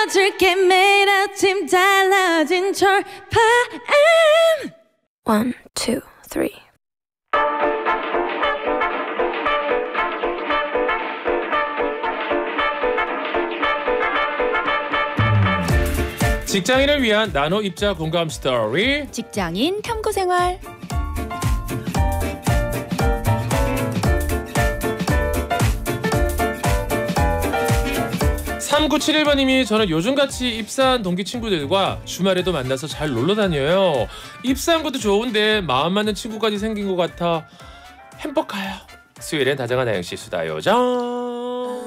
들려줄게 매일 아침 달라진 철파엠. 1, 2, 3. 직장인을 위한 나노 입자 공감 스토리. 직장인 탐구생활. (3971번님이) 저는 요즘같이 입사한 동기 친구들과 주말에도 만나서 잘 놀러 다녀요. 입사한 것도 좋은데 마음 맞는 친구까지 생긴 것 같아 행복해요. 수요일엔 다정한 아영씨 수다 요정.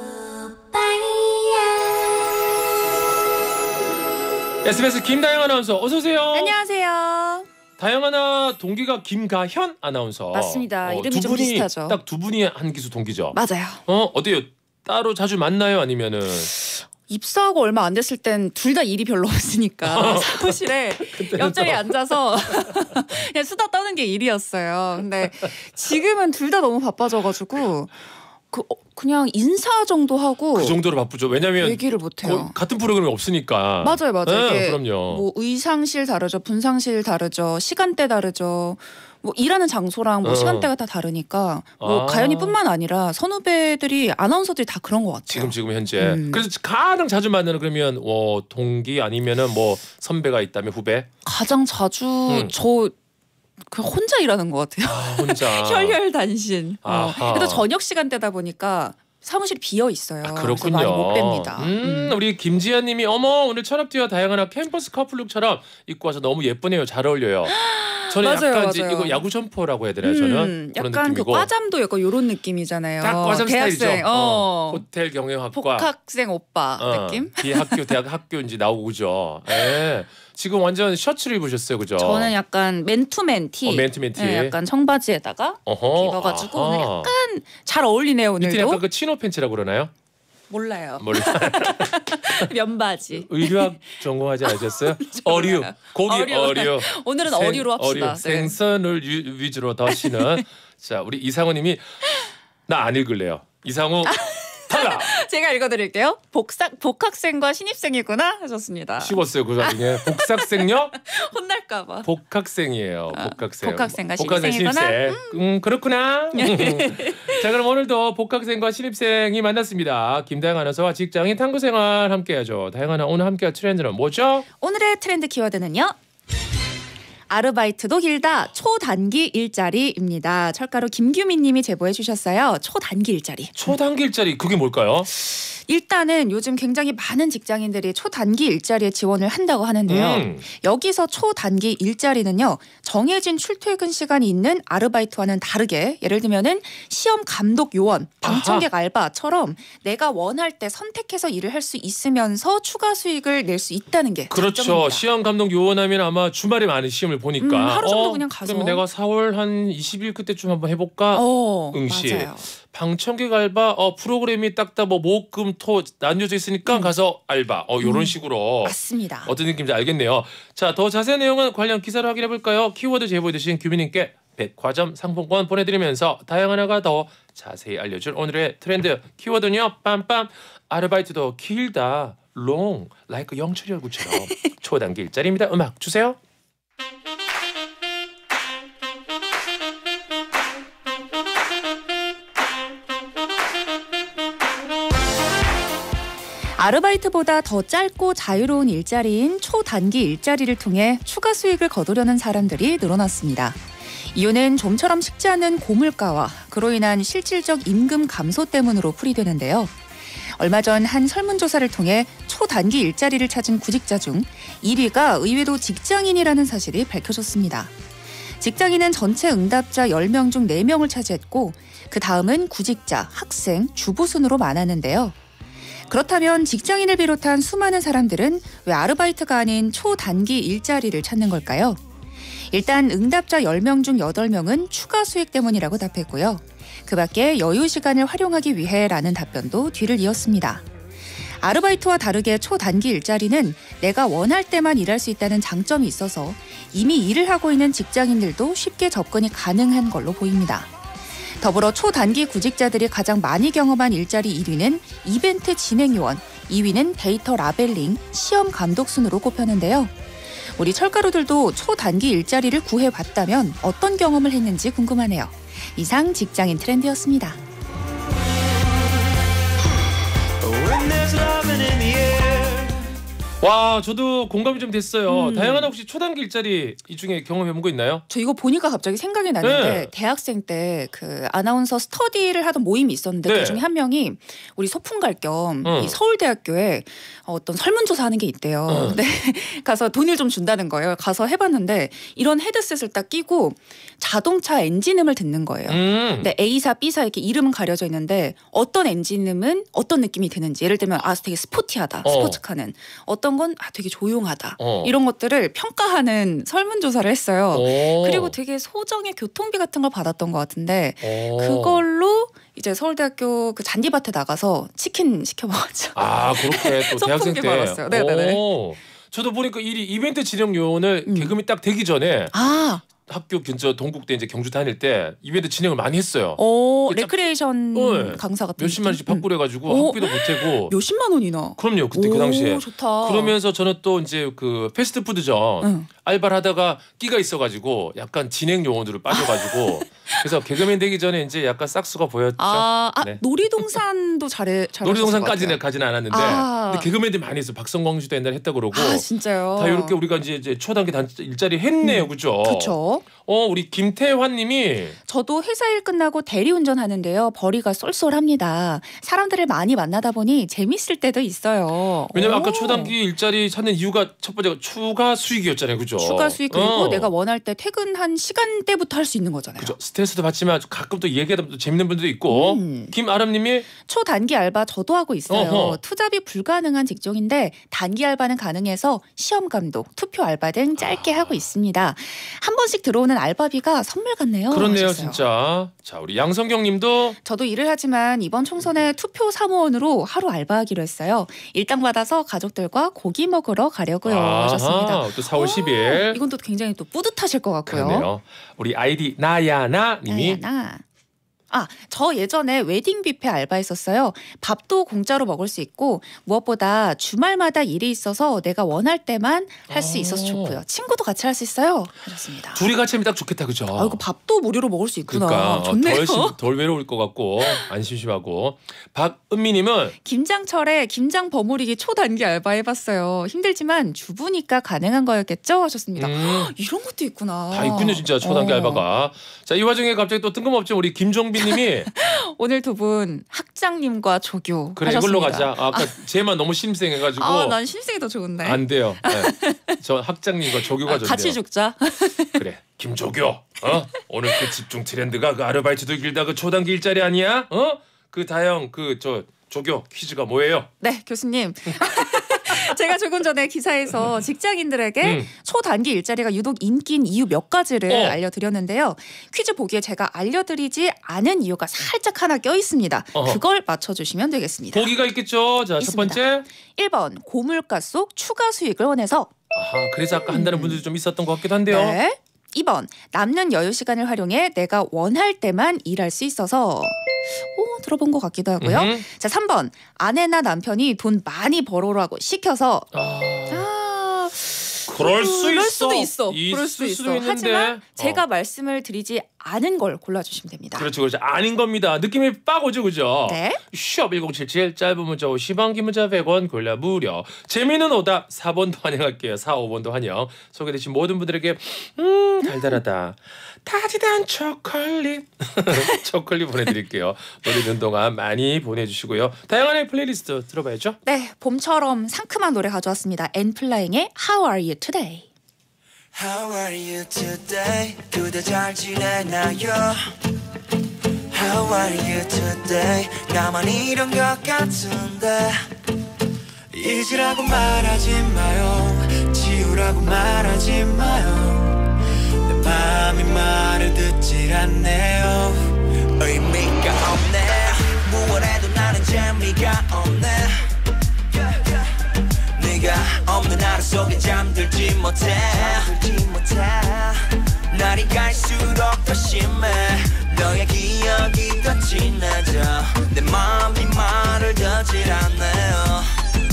SBS 김다영 아나운서 어서 오세요. 안녕하세요. 다영 아나 동기가 김가현 아나운서. 맞습니다. 이름이 좀 비슷하죠. 딱 두 분이 한 기수 동기죠. 맞아요. 어때요? 따로 자주 만나요? 아니면은 입사하고 얼마 안 됐을 땐 둘 다 일이 별로 없으니까 사무실에 옆자리에 앉아서 그냥 수다 떠는 게 일이었어요. 근데 지금은 둘 다 너무 바빠져가지고 그냥 인사 정도 하고 그 정도로 바쁘죠. 왜냐면 얘기를 못 해요. 같은 프로그램이 없으니까. 맞아요. 네, 그럼요. 뭐 의상실 다르죠, 분상실 다르죠, 시간대 다르죠. 뭐 일하는 장소랑 뭐 시간대가 다 다르니까 뭐 가연이뿐만 아니라 선후배들이 아나운서들이 다 그런 것 같아요. 지금 현재. 그래서 가장 자주 만나는 그러면 동기 아니면은 뭐 선배가 있다면 후배? 가장 자주 그 혼자 일하는 것 같아요. 혼자. 혈혈단신. 그래도 저녁 시간대다 보니까 사무실이 비어 있어요. 그렇군요. 많이 못 뵙니다. 우리 김지연님이 어머 오늘 철업디와 다양한 캠퍼스 커플룩처럼 입고 와서 너무 예쁘네요. 잘 어울려요. 저는 맞아요, 약간 맞아요. 이거 야구 점퍼라고 해야 되나요? 저는 그런 약간 느낌이고. 그 과잠도 약간 이런 느낌이잖아요. 딱 과잠 스타일이죠. 호텔 경영학과 복학생 오빠 느낌? 뒤에 대학 학교인지 나오고 그죠. 네. 지금 완전 셔츠를 입으셨어요, 그죠? 저는 약간 맨투맨 티. 맨투맨 티. 네, 약간 청바지에다가 입어가지고 오늘 약간 잘 어울리네요 오늘도. 밑에 약간 그 치노 팬츠라고 그러나요? 몰라요. 면바지. 의류학 전공하지 않으셨어요? 어류. 고기 어류. 오늘은 어류로 합시다. 생선을 위주로 더시는. 자, 우리 이상우님이 나 안 읽을래요. 이상우 탈락. 제가 읽어드릴게요. 복학생과 신입생이구나 하셨습니다. 씹었어요 그 자리에. 복학생요? 혼날까봐. 복학생이에요. 복학생과 신입생이구나. 그렇구나. 자, 그럼 오늘도 복학생과 신입생이 만났습니다. 김다영 아나운서와 직장인 탐구생활 함께하죠. 다영 아나 오늘 함께할 트렌드는 뭐죠? 오늘의 트렌드 키워드는요. 아르바이트도 길다. 초단기 일자리입니다. 철가루 김규민 님이 제보해 주셨어요. 초단기 일자리. 초단기 일자리 그게 뭘까요? 일단은 요즘 굉장히 많은 직장인들이 초단기 일자리에 지원을 한다고 하는데요. 여기서 초단기 일자리는요. 정해진 출퇴근 시간이 있는 아르바이트와는 다르게 예를 들면은 시험 감독 요원, 방청객 알바처럼 내가 원할 때 선택해서 일을 할 수 있으면서 추가 수익을 낼 수 있다는 게 그렇죠. 장점입니다. 시험 감독 요원하면 아마 주말에 많은 시험을 보니까 하루 정도 그냥 가서 그러면 내가 4월 한 20일 그때쯤 한번 해볼까? 응시. 맞아요. 방청객 알바 프로그램이 딱딱 뭐 목금토 나뉘어져 있으니까 가서 알바 이런 식으로 맞습니다. 어떤 느낌인지 알겠네요. 자, 더 자세한 내용은 관련 기사로 확인해 볼까요? 키워드 제보해 주신 규민님께 백화점 상품권 보내드리면서 다양하나가 더 자세히 알려줄 오늘의 트렌드 키워드는요. 빰빰 아르바이트도 길다. 롱 like 영철이 얼굴처럼 초단기 일자리입니다. 음악 주세요. 아르바이트보다 더 짧고 자유로운 일자리인 초단기 일자리를 통해 추가 수익을 거두려는 사람들이 늘어났습니다. 이유는 좀처럼 식지 않는 고물가와 그로 인한 실질적 임금 감소 때문으로 풀이되는데요. 얼마 전 한 설문조사를 통해 초단기 일자리를 찾은 구직자 중 1위가 의외로 직장인이라는 사실이 밝혀졌습니다. 직장인은 전체 응답자 10명 중 4명을 차지했고 그 다음은 구직자, 학생, 주부 순으로 많았는데요. 그렇다면 직장인을 비롯한 수많은 사람들은 왜 아르바이트가 아닌 초단기 일자리를 찾는 걸까요? 일단 응답자 10명 중 8명은 추가 수익 때문이라고 답했고요. 그 밖에 여유 시간을 활용하기 위해라는 답변도 뒤를 이었습니다. 아르바이트와 다르게 초단기 일자리는 내가 원할 때만 일할 수 있다는 장점이 있어서 이미 일을 하고 있는 직장인들도 쉽게 접근이 가능한 걸로 보입니다. 더불어 초단기 구직자들이 가장 많이 경험한 일자리 1위는 이벤트 진행 요원, 2위는 데이터 라벨링, 시험 감독 순으로 꼽혔는데요. 우리 철가루들도 초단기 일자리를 구해봤다면 어떤 경험을 했는지 궁금하네요. 이상 직장인 트렌드였습니다. 와, 저도 공감이 좀 됐어요. 다양한 혹시 초단기 일자리 이 중에 경험해본 거 있나요? 저 이거 보니까 갑자기 생각이 나는데 네. 대학생 때 그 아나운서 스터디를 하던 모임이 있었는데 네. 그중에 한 명이 우리 소풍 갈 겸 이 서울대학교에 어떤 설문조사하는 게 있대요. 근데 가서 돈을 좀 준다는 거예요. 가서 해봤는데 이런 헤드셋을 딱 끼고 자동차 엔진음을 듣는 거예요. 근데 A사, B사 이렇게 이름은 가려져 있는데 어떤 엔진음은 어떤 느낌이 드는지 예를 들면 아 되게 스포티하다. 스포츠카는 어떤 건 아, 되게 조용하다. 이런 것들을 평가하는 설문조사를 했어요. 그리고 되게 소정의 교통비 같은 걸 받았던 것 같은데 그걸로 이제 서울대학교 그 잔디밭에 나가서 치킨 시켜 먹었죠. 아, 그렇게 또 대학생 때. 받았어요. 네네네. 저도 보니까 이벤트 진행 요원을 개그맨 딱 되기 전에 아, 학교 근처 동국대 이제 경주 다닐 때 이벤트 진행을 많이 했어요. 레크레이션 네. 강사 같은 몇십만 원씩 받고 그래가지고 학비도 보태고. 몇십만 원이나. 그럼요. 그때 그 당시에. 좋다. 그러면서 저는 또 이제 그 패스트푸드점 알바를 하다가 끼가 있어가지고 약간 진행 요원으로 빠져가지고 그래서 개그맨 되기 전에 이제 약간 싹수가 보였죠. 네. 놀이동산도 잘해. 놀이동산까지는 가지는 않았는데 근데 개그맨들이 많이 했어. 박성광 씨도 옛날에 했다 그러고. 아, 진짜요? 다 이렇게 우리가 이제 초단기 일자리 했네요. 그죠? 그렇죠. 우리 김태환 님이 저도 회사 일 끝나고 대리운전 하는데요. 벌이가 쏠쏠합니다. 사람들을 많이 만나다 보니 재밌을 때도 있어요. 왜냐면 아까 초단기 일자리 찾는 이유가 첫 번째가 추가 수익이었잖아요. 그죠? 추가 수익 그리고 내가 원할 때 퇴근한 시간대부터 할 수 있는 거잖아요. 그죠. 스트레스도 받지만 가끔 또 얘기하다 보면 재밌는 분들도 있고. 김아람 님이 초단기 알바 저도 하고 있어요. 어허. 투잡이 불가능한 직종인데 단기 알바는 가능해서 시험 감독, 투표 알바 등 짧게 하고 있습니다. 한 번씩 들어오는 알바비가 선물 같네요. 그렇네요. 하셨어요. 진짜. 자, 우리 양성경 님도 저도 일을 하지만 이번 총선에 투표 사무원으로 하루 알바하기로 했어요. 일당 받아서 가족들과 고기 먹으러 가려고요. 하셨습니다. 또 4월 10일. 이건 또 굉장히 또 뿌듯하실 것 같고요. 그러네요. 우리 아이디 나야나 님이 나야나. 저 예전에 웨딩 뷔페 알바했었어요. 밥도 공짜로 먹을 수 있고 무엇보다 주말마다 일이 있어서 내가 원할 때만 할 수 있어서 좋고요. 친구도 같이 할 수 있어요. 하셨습니다. 둘이 같이 하면 딱 좋겠다. 그죠? 이거 밥도 무료로 먹을 수 있구나. 그러니까 좋네요. 덜 외로울 것 같고 안 심심하고. 박은미 님은 김장철에 김장 버무리기 초단기 알바 해봤어요. 힘들지만 주부니까 가능한 거였겠죠? 하셨습니다. 이런 것도 있구나. 다 있군요. 진짜 초단기 알바가. 자, 이 와중에 갑자기 또 뜬금없죠. 우리 김종빈 님이 오늘 두 분 학장님과 조교 그래 하셨습니다. 이걸로 가자. 아까 쟤만 너무 심생해가지고 난 신생이 더 좋은데. 안 돼요. 네. 저 학장님과 조교가 좋네요. 같이 죽자. 그래 김조교. 오늘 그 집중 트렌드가 그 아르바이트도 길다 그 초단기 일자리 아니야? 그 다영 저 조교 퀴즈가 뭐예요? 네, 교수님. 제가 조금 전에 기사에서 직장인들에게 초단기 일자리가 유독 인기인 이유 몇 가지를 알려드렸는데요. 퀴즈 보기에 제가 알려드리지 않은 이유가 살짝 하나 껴있습니다. 그걸 맞춰주시면 되겠습니다. 보기가 있겠죠. 자, 첫 번째. 1번 고물가 속 추가 수익을 원해서. 그래서 아까 한다는 분들이 좀 있었던 것 같기도 한데요. 네. 2번 남는 여유 시간을 활용해 내가 원할 때만 일할 수 있어서. 들어본 것 같기도 하고요. 자, 3번 아내나 남편이 돈 많이 벌어라고 시켜서. 그럴 수 있어. 수도 있어. 그럴 수도 있어. 하지만 제가 말씀을 드리지 않은 걸 골라주시면 됩니다. 그렇죠. 아닌 겁니다. 느낌이 빡 오죠. 그죠? 네. 샵 1077 짧은 문자 50원 긴 문자 100원 골라 무료. 재미있는 오답 4번도 환영할게요. 4, 5번도 환영. 소개되신 모든 분들에게 달달하다. 따뜻한 초콜릿 초콜릿 보내드릴게요. 노래 듣는 동안 많이 보내주시고요. 다양한 플레이리스트 들어봐야죠. 네, 봄처럼 상큼한 노래 가져왔습니다. 엔플라잉의 How are you today? How are you today? 그대 잘 지내나요? How are you today? 나만 이런 것 같은데 잊으라고 말하지 마요 지우라고 말하지 마요 내 맘이 말을 듣질 않네요 의미가 없네 무얼 해도 나는 재미가 없네 네가 없는 하루 속에 잠들지 못해 날이 갈수록 더 심해 너의 기억이 더 진해져 내 맘이 말을 듣질 않네요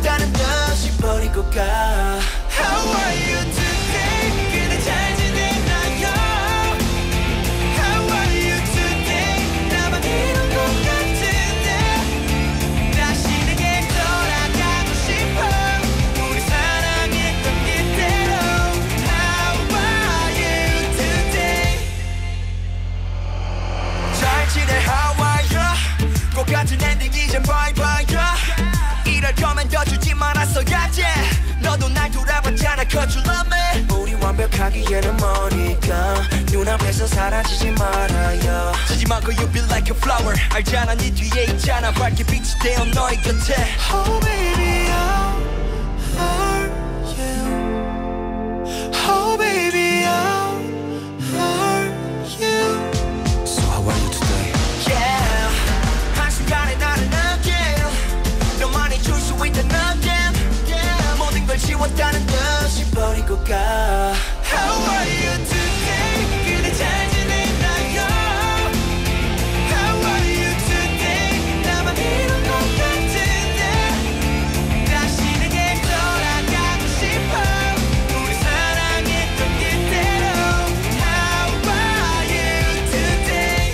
지웠다는 듯이 버리고 가 How are you today 그대 잘 지내나요 How are you today 나만 이런 것 같은데 다시 내게 돌아가고 싶어 우리 사랑했던 그대로 How are you today 잘 지내 How are you 똑같은 엔딩 이젠 bye bye 이럴 거면 더 주지 말았어야지 너도 날 돌아봤잖아 Cause you love me 우리 완벽하기에는 머니까 눈앞에서 사라지지 말아요 지지마고 you be like a flower 알잖아 네 뒤에 있잖아 밝게 빛이 되어 너의 곁에 Oh baby how are you Oh baby how are you So how are you today Yeah 한순간에 나를 느낄 너만이 줄 수 있던 느낌 yeah. 모든 걸 지웠다는 듯이 버리고 가 How are you today 그대 잘 지내나요 How are you today 나만 이런 것 같은데 다시 내게 돌아가고 싶어 우리 사랑했던 그대로 How are you today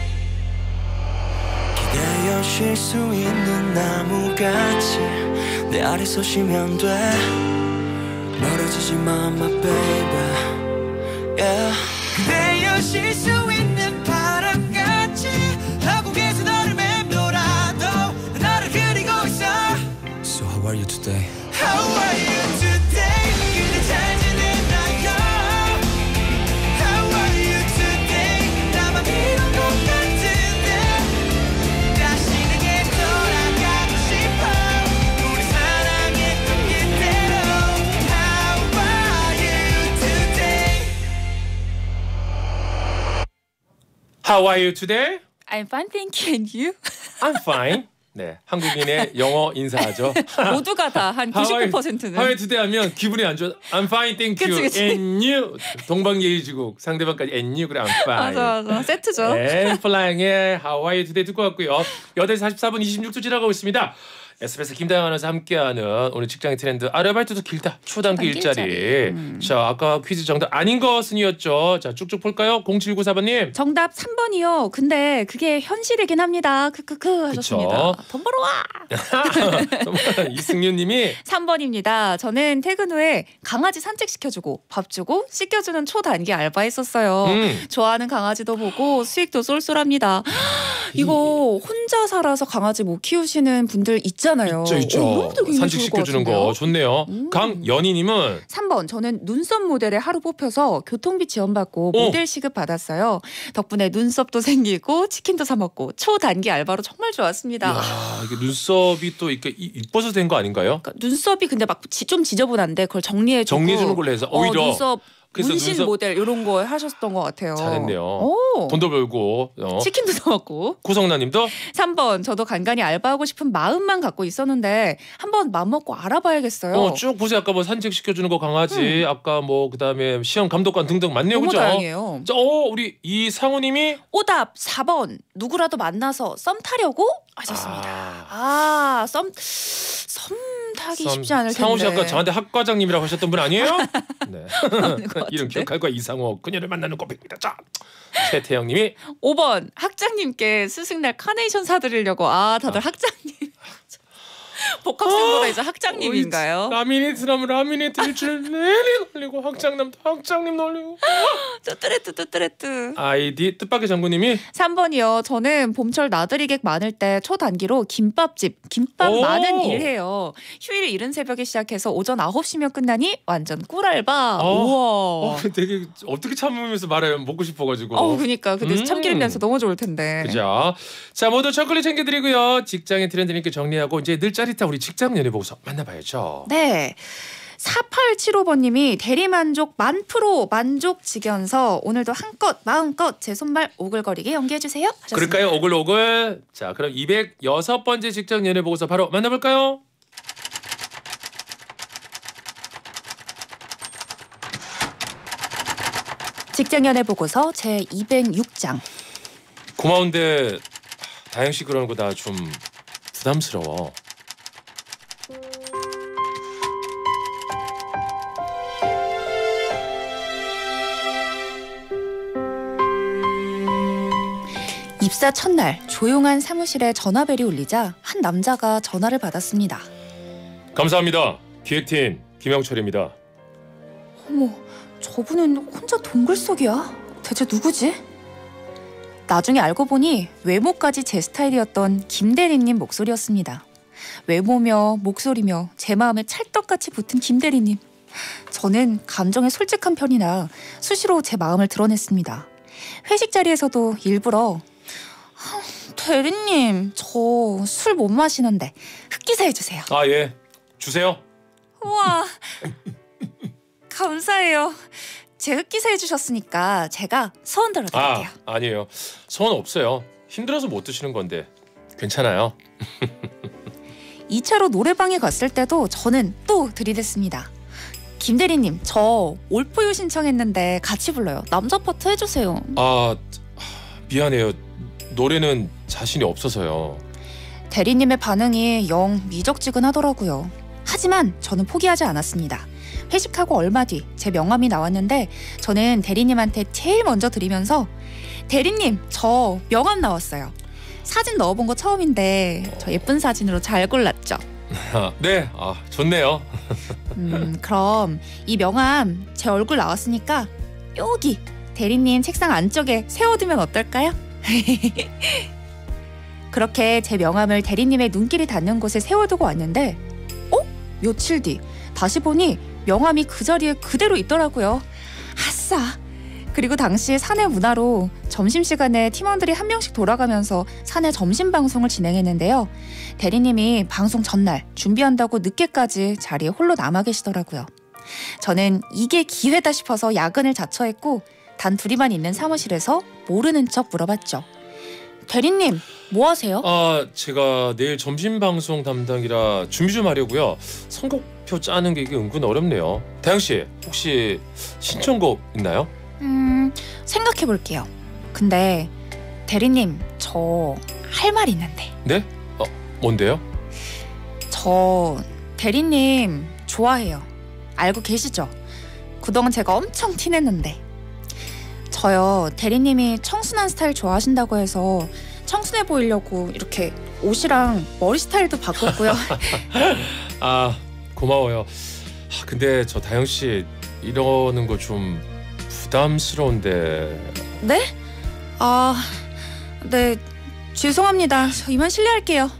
기다려 쉴 수 있는 나무같이 내 아래서 쉬면 돼 멀어지지 마 my baby yeah. 기다려 쉴 수 있는 바람같이 한국에서 너를 맴돌아도 나를 그리고 있어 So how are you today? How are you today? 그대 잘 지내나요? How are you today? 나만 이런 것 같은데 다시 내게 돌아가고 싶어 우리 사랑했던 그대로 How are you today? How are you today? I'm fine, thank you. And you? I'm fine. 네, 한국인의 영어 인사하죠. 모두가 다 한 How are 99%는. you today 하면 기분이 안 좋아. I'm fine, thank you. 그치. And you. 동방예의지국 상대방까지 and you 그래 I'm fine. 맞아. 세트죠. 네, 플라잉의 How are you today 듣고 왔고요. 8시 44분 26초 지나가고 있습니다. SBS 김다영 아나운서 함께하는 오늘 직장의 트렌드 아르바이트도 길다 초단기 일자리. 자, 아까 퀴즈 정답 아닌 것은이었죠. 자, 쭉쭉 볼까요? 0794번님. 정답 3번이요. 근데 그게 현실이긴 합니다. 크크크 하셨습니다. 그쵸. 돈 벌어 와. 이승윤님이 3번입니다. 저는 퇴근 후에 강아지 산책시켜주고 밥 주고 씻겨주는 초단기 알바했었어요. 좋아하는 강아지도 보고 수익도 쏠쏠합니다. 이거 혼자 살아서 강아지 못 키우시는 분들 있잖아요. 있죠. 이것도 굉장히 산책시켜주는 좋을 것 거 좋네요. 강연희님은 3번 저는 눈썹 모델에 하루 뽑혀서 교통비 지원받고 모델 시급 받았어요. 덕분에 눈썹도 생기고 치킨도 사 먹고 초단기 알바로 정말 좋았습니다. 야, 이게 눈썹이 또 이렇게 이뻐서 된 거 아닌가요? 그러니까 눈썹이 근데 막 좀 지저분한데 그걸 정리해주고 정리해주는 걸로 해서 오히려 눈썹 그래서 문신 눈썹- 모델 이런 거 하셨던 것 같아요. 잘했네요. 오. 돈도 벌고 치킨도 사 먹고. 구성나님도 3번 저도 간간히 알바하고 싶은 마음만 갖고 있었는데 한번 맘먹고 알아봐야겠어요. 쭉 보세요. 아까 뭐 산책 시켜주는 거 강아지, 아까 뭐 그다음에 시험 감독관 등등 많네요, 너무 그죠? 다양해요. 자, 우리 이상우님이 오답 4번 누구라도 만나서 썸 타려고 하셨습니다. 썸 타기 쉽지 않을 텐데. 상우 씨 아까 저한테 학과장님이라고 하셨던 분 아니에요? 네. 것 이름 같은데. 기억할 거야. 이상우 그녀를 만나는 고백입니다. 자, 최태영님이 5번 학장님께 스승날 카네이션 사드리려고. 다들 학장님. 복학생보다 이제 학장님인가요? 라미네이트라면 라미네이트 줄 내리 걸리고 학장남도 학장님 놀리고. 뚜뚜레뚜. 아이디 뜻밖의 장군님이 3번이요. 저는 봄철 나들이객 많을 때 초단기로 김밥 오! 많은 일해요. 휴일 이른 새벽에 시작해서 오전 9시면 끝나니 완전 꿀알바. 우와. 되게 어떻게 참으면서 말해요. 먹고 싶어가지고. 그러니까 근데 참기름면서 너무 좋을 텐데. 그죠. 자, 모두 초콜릿 챙겨드리고요. 직장의 트렌드님께 정리하고 이제 늘 짜릿한 우리 직장 연예 보고서 만나봐야죠. 네. 4875번님이 대리만족 1000% 만족 직연서 오늘도 한껏 마음껏 제 손발 오글거리게 연기해주세요 하셨습니다. 그럴까요? 오글오글. 자, 그럼 206번째 직장 연예 보고서 바로 만나볼까요? 직장연애 보고서 제 206장. 고마운데 다영 씨 그러는 거 나 좀 부담스러워. 입사 첫날 조용한 사무실에 전화벨이 울리자 한 남자가 전화를 받았습니다. 감사합니다. 기획팀 김영철입니다. 어머, 저분은 혼자 동굴속이야? 대체 누구지? 나중에 알고 보니 외모까지 제 스타일이었던 김대리님 목소리였습니다. 외모며 목소리며 제 마음에 찰떡같이 붙은 김대리님. 저는 감정에 솔직한 편이라 수시로 제 마음을 드러냈습니다. 회식 자리에서도 일부러 대리님, 저 술 못 마시는데 흑기사 해주세요. 아, 예. 주세요. 우와, 감사해요. 제 흑기사 해주셨으니까 제가 소원 들어드릴게요. 아니에요. 소원 없어요. 힘들어서 못 드시는 건데 괜찮아요. 2차로 노래방에 갔을 때도 저는 또 들이댔습니다. 김대리님, 저 올포유 신청했는데 같이 불러요. 남자 파트 해주세요. 미안해요. 노래는 자신이 없어서요. 대리님의 반응이 영 미적지근하더라고요. 하지만 저는 포기하지 않았습니다. 회식하고 얼마 뒤 제 명함이 나왔는데 저는 대리님한테 제일 먼저 드리면서 대리님, 저 명함 나왔어요. 사진 넣어본 거 처음인데 저 예쁜 사진으로 잘 골랐죠? 네, 좋네요. 그럼 이 명함 제 얼굴 나왔으니까 여기 대리님 책상 안쪽에 세워두면 어떨까요? 그렇게 제 명함을 대리님의 눈길이 닿는 곳에 세워두고 왔는데 며칠 뒤 다시 보니 명함이 그 자리에 그대로 있더라고요. 아싸! 그리고 당시 사내 문화로 점심시간에 팀원들이 한 명씩 돌아가면서 사내 점심 방송을 진행했는데요. 대리님이 방송 전날 준비한다고 늦게까지 자리에 홀로 남아 계시더라고요. 저는 이게 기회다 싶어서 야근을 자처했고 단 둘이만 있는 사무실에서 모르는 척 물어봤죠. 대리님, 뭐 하세요? 제가 내일 점심 방송 담당이라 준비 좀 하려고요. 선곡표 짜는 게 이게 은근 어렵네요. 다영 씨, 혹시 신청곡 있나요? 생각해 볼게요. 근데 대리님, 저 할 말 있는데. 네? 뭔데요? 저 대리님 좋아해요. 알고 계시죠? 그동안 제가 엄청 티냈는데. 저요, 대리님이 청순한 스타일 좋아하신다고 해서 청순해 보이려고 이렇게 옷이랑 머리 스타일도 바꿨고요. 고마워요. 근데 저 다영 씨 이러는 거 좀 부담스러운데. 네? 네, 죄송합니다. 저 이만 실례할게요.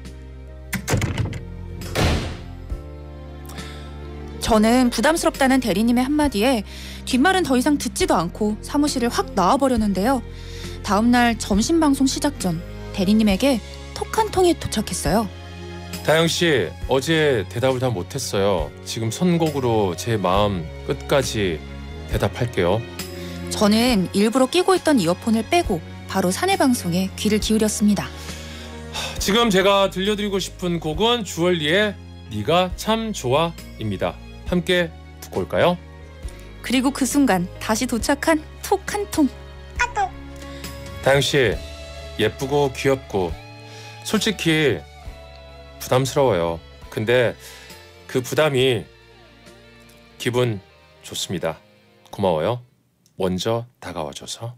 저는 부담스럽다는 대리님의 한마디에 뒷말은 더 이상 듣지도 않고 사무실을 확 나와버렸는데요. 다음날 점심 방송 시작 전 대리님에게 톡 한 통이 도착했어요. 다영 씨, 어제 대답을 다 못했어요. 지금 선곡으로 제 마음 끝까지 대답할게요. 저는 일부러 끼고 있던 이어폰을 빼고 바로 사내 방송에 귀를 기울였습니다. 지금 제가 들려드리고 싶은 곡은 주얼리의 네가 참 좋아입니다. 함께 듣고 올까요? 그리고 그 순간 다시 도착한 톡 한 통. 다영 씨, 예쁘고 귀엽고 솔직히 부담스러워요. 근데 그 부담이 기분 좋습니다. 고마워요. 먼저 다가와줘서.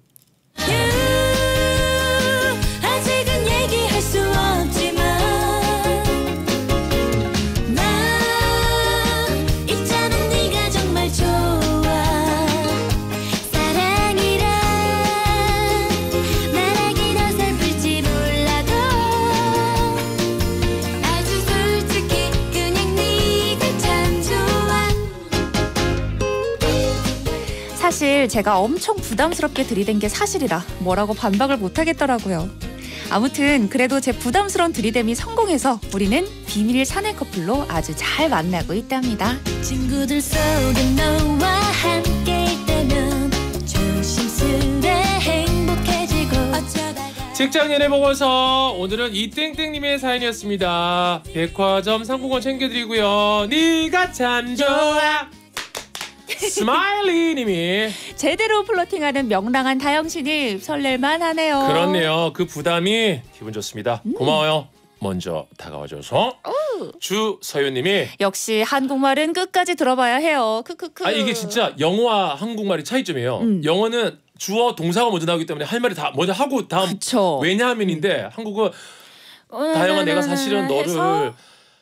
아직은 얘기할 수 없지만 나 있잖아, 네가 정말 좋아. 사랑이란 말하기 더 슬플지 몰라도 아주 솔직히 그냥 네가 참 좋아. 사실 제가 엄청 부담스럽게 들이댄 게 사실이라 뭐라고 반박을 못하겠더라고요. 아무튼 그래도 제 부담스러운 들이댐이 성공해서 우리는 비밀 사내 커플로 아주 잘 만나고 있답니다. 친구들 속에 너와 함께 있다면 조심스레 행복해지고 어쩌다가 직장 연애 보고서 오늘은 이땡땡님의 사연이었습니다. 백화점 상품권 챙겨드리고요. 네가 참 좋아. 스마일리님이 제대로 플러팅하는 명랑한 다영신이 설렐만 하네요. 그렇네요. 그 부담이 기분 좋습니다. 고마워요. 먼저 다가와줘서. 주서윤님이 역시 한국말은 끝까지 들어봐야 해요. 크크크. 아 이게 진짜 영어와 한국말이 차이점이에요. 영어는 주어 동사가 먼저 나오기 때문에 할 말이 다 먼저 하고 다음 그쵸. 왜냐하면인데 한국은 다영아 내가 사실은 너를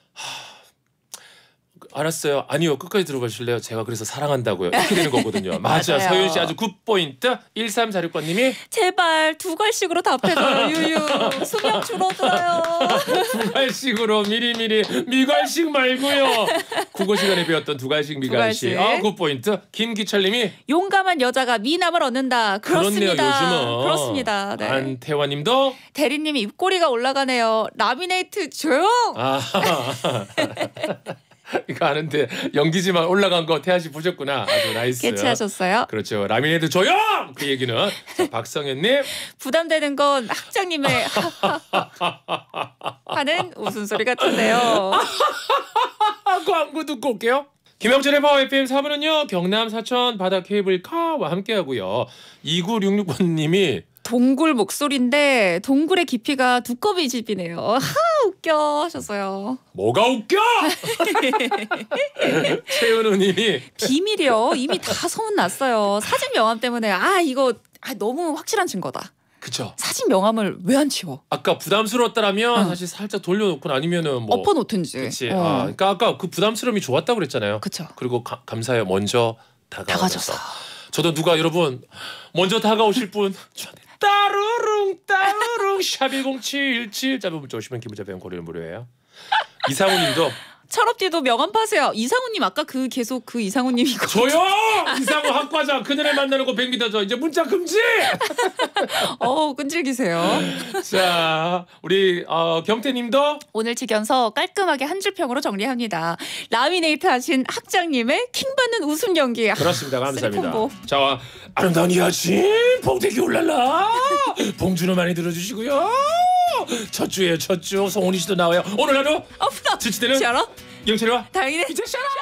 알았어요. 아니요. 끝까지 들어보실래요? 제가 그래서 사랑한다고요. 이렇게 되는 거거든요. 맞아. 맞아요. 서윤 씨 아주 굿포인트. 1346번님이 제발 두 갈씩으로 답해줘요. 유유. 수명 줄어들어요. 두 갈씩으로 미리미리 미갈씩 말고요. 국어 시간에 배웠던 두 갈씩 미갈씩. 갈씩. 굿포인트. 김기철님이 용감한 여자가 미남을 얻는다. 그렇습니다. 그렇네요. 요즘은. 그렇습니다. 네. 안태환님도 대리님이 입꼬리가 올라가네요. 라미네이트 조용. 아 이거 아는데 연기지만 올라간 거 태아 씨 보셨구나. 아주 나이스. 캐치하셨어요? 그렇죠. 라미네이트 조용. 그 얘기는 자, 박성현님. 부담되는 건 학장님의 하는 웃음소리 같은데요. 광고 듣고 올게요. 김영철의 파워 FM 4부는요. 경남 사천 바다 케이블카와 함께하고요. 2966번님이 동굴 목소리인데 동굴의 깊이가 두꺼비 집이네요. 하 웃겨 하셨어요. 뭐가 웃겨? 최은우님이 비밀이요. 이미 다 소문났어요. 사진 명함 때문에 이거 너무 확실한 증거다. 그쵸. 사진 명함을 왜 안 치워? 아까 부담스러웠다라면 사실 살짝 돌려놓거나 아니면은 뭐 엎어놓든지. 그치. 그러니까 아까 그 부담스러움이 좋았다고 그랬잖아요. 그쵸. 그리고 감사해요. 먼저 다가와줘서. 다가줘서. 저도 누가 여러분 먼저 다가오실 분 저한테 따르릉 샵1077 짧은 문자 오시면 기본자 배움 고리는 무료예요. 이상우님도 철업디도 명함 파세요. 이상우님 아까 계속 그 이상우님이고. 조용! 이상우 학과장 그녀를 만나는 거 100m 전 이제 문자 금지! 끈질기세요. 자 우리 경태님도 오늘 직연서 깔끔하게 한 줄평으로 정리합니다. 라미네이트 하신 학장님의 킹받는 웃음 연기. 그렇습니다. 감사합니다. 쓰리콤보. 자 아름다운 여친 봉태기 울랄라 봉준호 많이 들어주시고요. 첫 주에 첫 주 송은이 씨도 나와요. 오늘 하루 지치대는 알아? 영철이와 다행이네. 이제 샤라